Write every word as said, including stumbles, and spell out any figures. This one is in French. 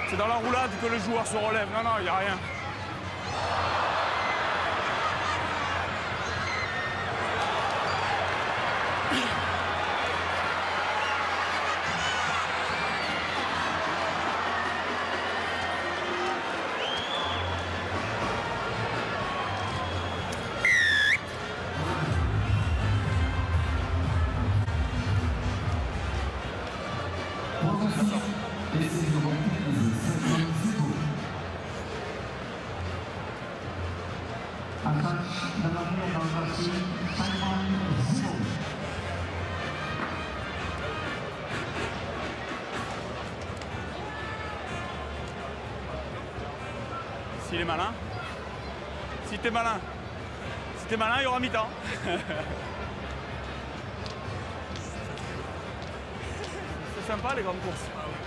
C'est dans la roulade que le joueur se relève. Non, non, il n'y a rien. S'il est malin, si t'es malin, si t'es malin, il y aura mi-temps. C'est sympa les grandes courses.